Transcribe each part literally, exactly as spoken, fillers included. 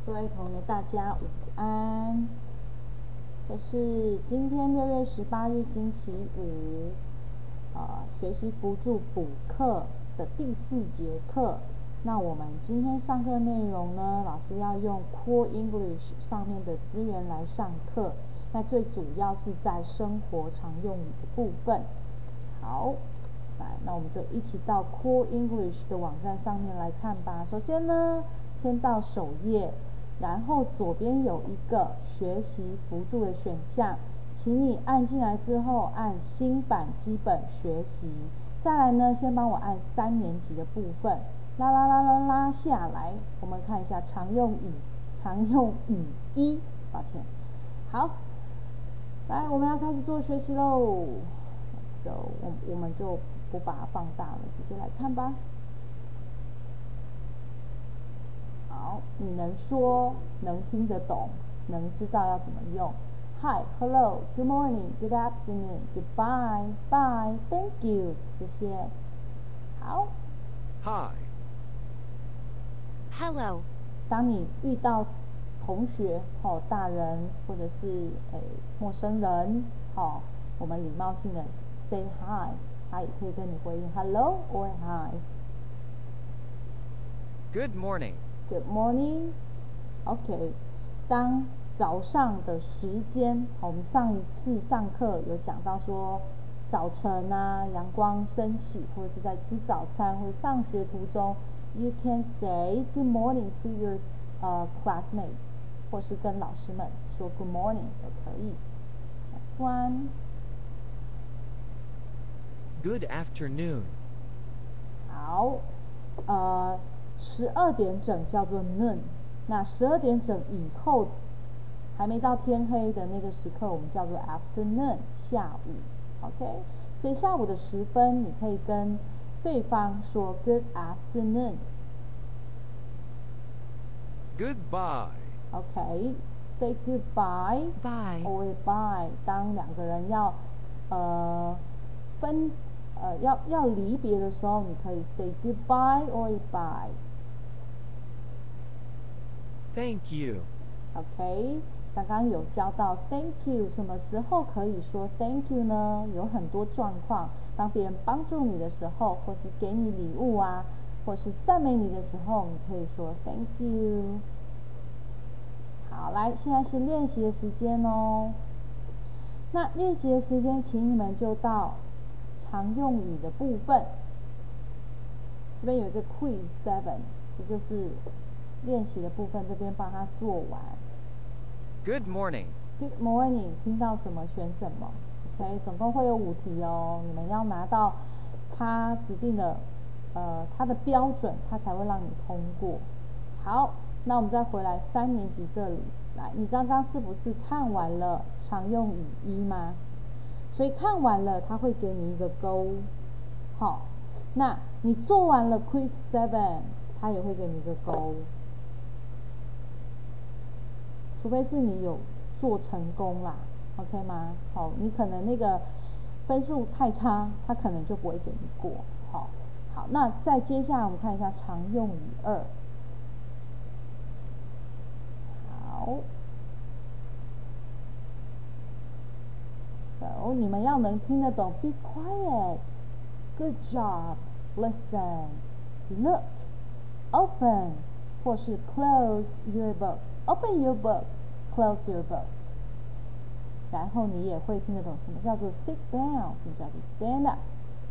各位同学，大家午安。这是今天六月十八日星期五，呃，学习辅助补课的第四节课。那我们今天上课内容呢，老师要用 Core English 上面的资源来上课。那最主要是在生活常用语的部分。好，来，那我们就一起到 Core English 的网站上面来看吧。首先呢，先到首页。然后左边有一个学习辅助的选项，请你按进来之后按新版基本学习。再来呢，先帮我按三年级的部分，拉拉拉拉拉下来。我们看一下常用语，常用语一，抱歉。好，来，我们要开始做学习喽。Let's go， 我我们就不把它放大了，直接来看吧。好，你能说，能听得懂，能知道要怎么用。Hi, hello, good morning, good afternoon, goodbye, bye, thank you 这些。好。 Hi. Hello. 当你遇到同学、哦大人或者是诶陌生人，哦，我们礼貌性的 say hi， 他也可以跟你回应 hello or hi。 Good morning. Good morning. OK， 当早上的时间，我们上一次上课有讲到说，早晨啊，阳光升起，或者是在吃早餐或者上学途中 ，you can say good morning to your 呃、uh, classmates， 或是跟老师们说 good morning 都可以。Next one. Good afternoon. 好，呃。十二点整叫做 noon， 那十二点整以后还没到天黑的那个时刻，我们叫做 afternoon， 下午。OK， 所以下午的时分，你可以跟对方说 good afternoon。 Goodbye. OK，say、okay, goodbye bye or bye。当两个人要呃分呃要要离别的时候，你可以 say goodbye or bye。 Thank you. OK， 刚刚有教到 Thank you， 什么时候可以说 Thank you 呢？有很多状况，当别人帮助你的时候，或是给你礼物啊，或是赞美你的时候，你可以说 Thank you。好，来，现在是练习的时间哦。那练习的时间，请你们就到常用语的部分。这边有一个 Quiz Seven， 这就是练习的部分，这边帮他做完。 Good morning. Good morning， 听到什么选什么。OK， 总共会有五题哦，你们要拿到他指定的呃他的标准，他才会让你通过。好，那我们再回来三年级这里来，你刚刚是不是看完了常用语一吗？所以看完了，他会给你一个勾。好，那你做完了 Quiz Seven， 他也会给你一个勾。除非是你有做成功啦 ，OK 吗？好，你可能那个分数太差，他可能就不会给你过。好，好，那再接下来我们看一下常用语二。好 ，So 你们要能听得懂 ，Be quiet, Good job, Listen, Look, Open， 或是 Close your book, Open your book.Close your book， 然后你也会听得懂什么叫做 sit down， 什么叫做 stand up。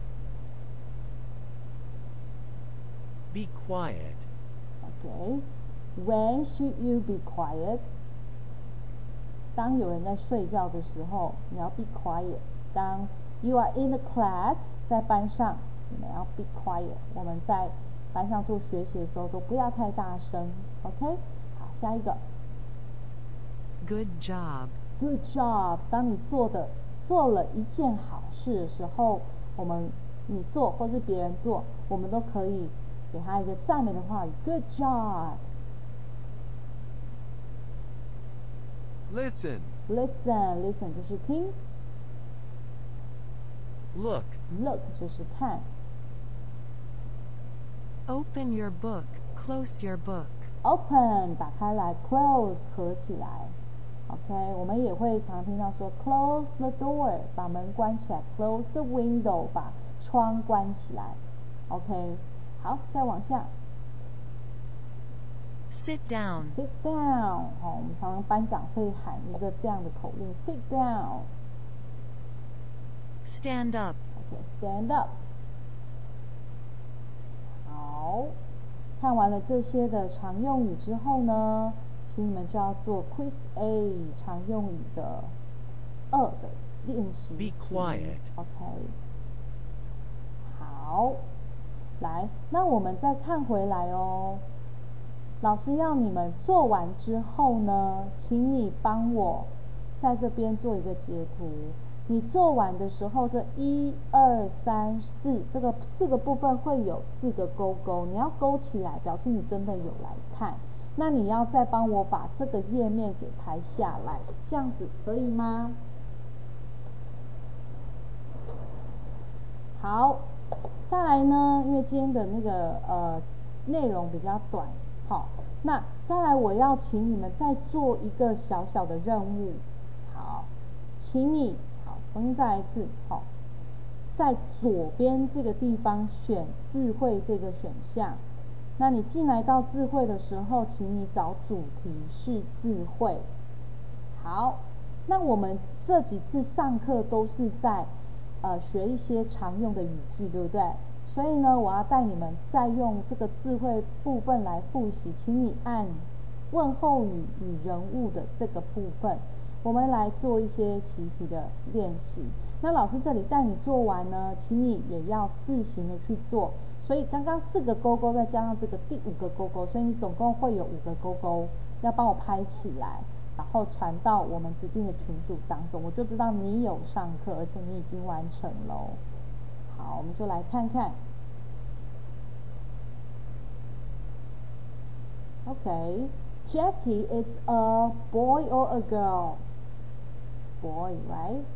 Be quiet. OK， when should you be quiet？ 当有人在睡觉的时候，你要 be quiet。当 you are in the class， 在班上，你们要 be quiet。我们在班上做学习的时候，都不要太大声。OK， 好，下一个。 Good job. Good job。当你做的做了一件好事的时候，我们你做或是别人做，我们都可以给他一个赞美的话语。Good job。 Listen. Listen, listen 就是听。 Look. Look 就是看。 Open your book. Close your book. open 打开来 ，close 合起来。OK， 我们也会常听到说 close the door 把门关起来 ，close the window 把窗关起来。OK， 好，再往下。 Sit down. Sit down， 哦，我们常常班长会喊一个这样的口令 ，Sit down。 Stand up. OK，stand up。好，看完了这些的常用语之后呢，请你们就要做 Quiz A 常用语的二的练习题。 Be quiet. OK。好，来，那我们再看回来哦。老师要你们做完之后呢，请你帮我在这边做一个截图。你做完的时候，这一二三四这个四个部分会有四个勾勾，你要勾起来，表示你真的有来看。那你要再帮我把这个页面给拍下来，这样子可以吗？好，再来呢，因为今天的那个呃内容比较短。好，那再来，我要请你们再做一个小小的任务。好，请你好，重新再来一次。好，在左边这个地方选智慧这个选项。那你进来到智慧的时候，请你找主题是智慧。好，那我们这几次上课都是在呃学一些常用的语句，对不对？所以呢，我要带你们再用这个智慧部分来复习，请你按问候语与人物的这个部分，我们来做一些习题的练习。那老师这里带你做完呢，请你也要自行的去做。所以刚刚四个勾勾再加上这个第五个勾勾，所以你总共会有五个勾勾，要帮我拍起来，然后传到我们指定的群组当中，我就知道你有上课，而且你已经完成了。好，我们就来看看。Okay, Jackie is a boy or a girl? Boy, right?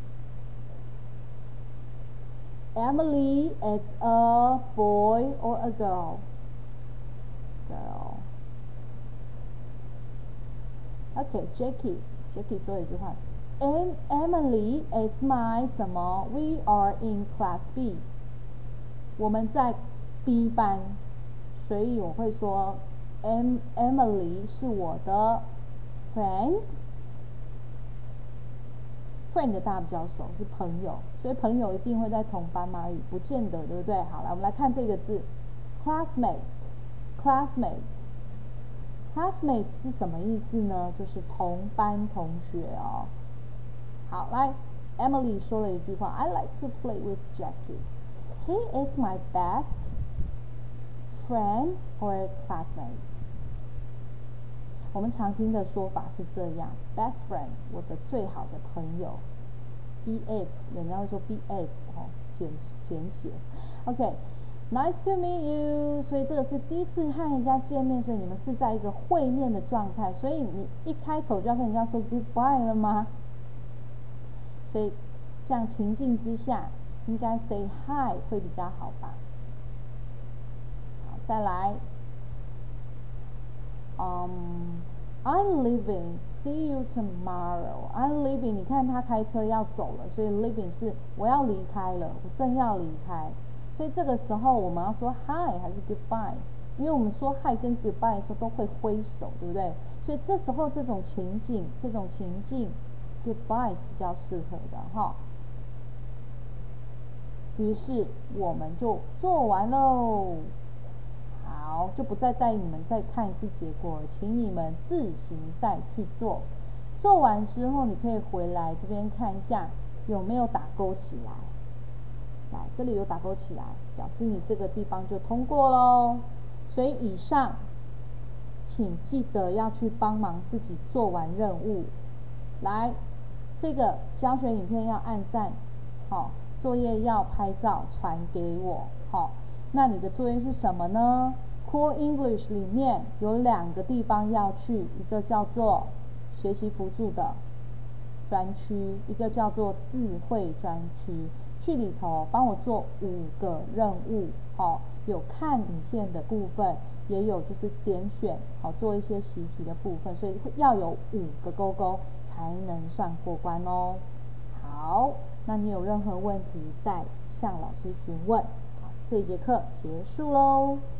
Emily is a boy or a girl? Girl. Okay, Jackie, Jackie 说一句话。Em Emily is my 什么 ？We are in class B. 我们在 B 班，所以我会说 Em Emily 是我的 friend。friend 大家比较熟，是朋友，所以朋友一定会在同班吗？不见得，对不对？好，来我们来看这个字 ，classmates，classmates，classmates 是什么意思呢？就是同班同学哦。好，来 ，Emily 说了一句话 ，I like to play with Jackie. He is my best friend or classmate. 我们常听的说法是这样 ，best friend， 我的最好的朋友 ，B F， 人家会说 B F 哦，简简写 ，OK。Nice to meet you， 所以这个是第一次和人家见面，所以你们是在一个会面的状态，所以你一开口就要跟人家说 goodbye 了吗？所以这样情境之下，应该 say hi 会比较好吧？好，再来，嗯、um, ，I'm leaving. See you tomorrow. I'm leaving. 你看他开车要走了，所以 leaving 是我要离开了，我正要离开。所以这个时候我们要说 hi 还是 goodbye？ 因为我们说 hi 跟 goodbye 的时候都会挥手，对不对？所以这时候这种情境，这种情境 goodbye 是比较适合的哈。于是我们就做完喽。好，就不再带你们再看一次结果，请你们自行再去做。做完之后，你可以回来这边看一下有没有打勾起来。来，这里有打勾起来，表示你这个地方就通过咯。所以以上，请记得要去帮忙自己做完任务。来，这个教学影片要按赞，好，作业要拍照传给我，好。那你的作业是什么呢？ Cool English 里面有两个地方要去，一个叫做学习辅助的专区，一个叫做智慧专区。去里头帮我做五个任务，哦，有看影片的部分， 也有就是点选，好做一些习题的部分，所以要有五个勾勾才能算过关哦。好，那你有任何问题再向老师询问。好，这节课结束喽。